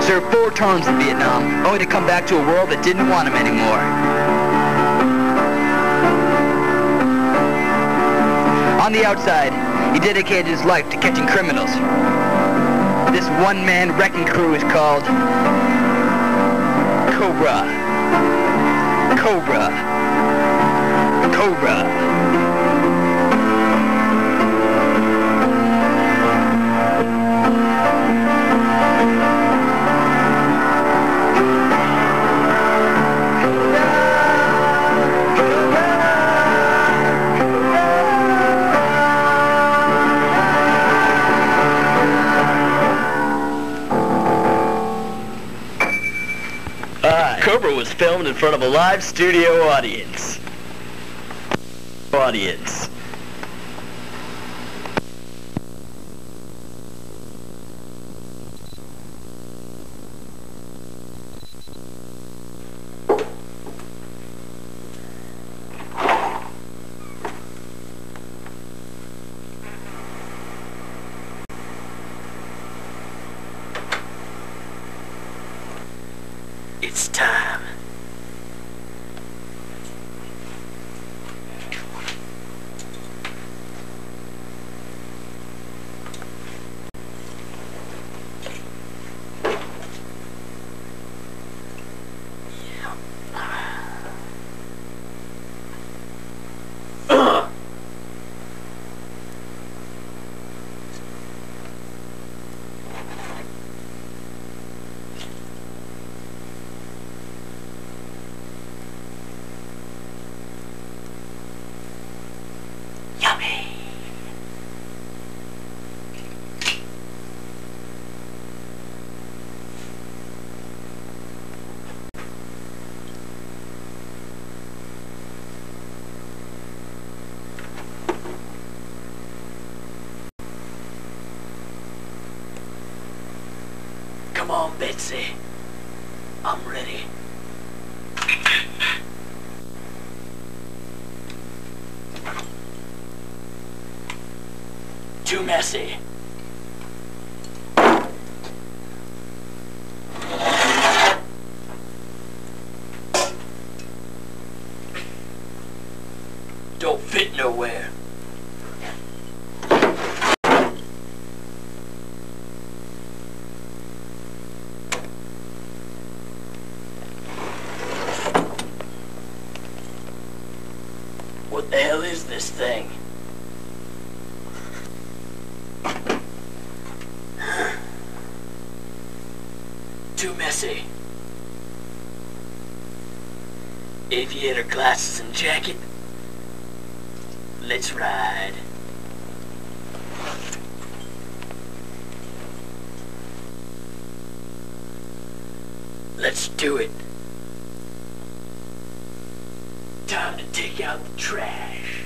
Served 4 terms in Vietnam, only to come back to a world that didn't want him anymore. On the outside, he dedicated his life to catching criminals. This one-man wrecking crew is called Cobra. Cobra. Cobra. Cobra was filmed in front of a live studio audience. It's time. Come on, Betsy. I'm ready. Too messy. Don't fit nowhere. What the hell is this thing? Too messy. Aviator glasses and jacket. Let's ride. Let's do it. Time to take out the trash.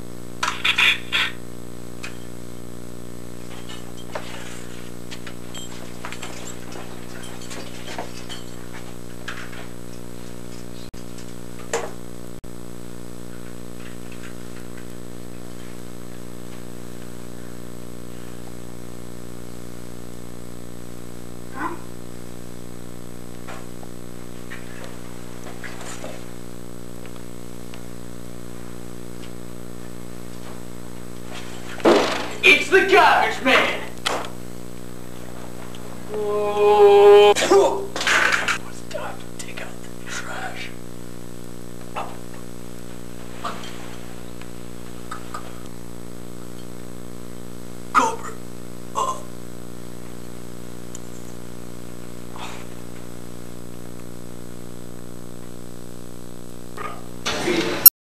It's the garbage man! Oh. It's time to take out the trash. Cobra!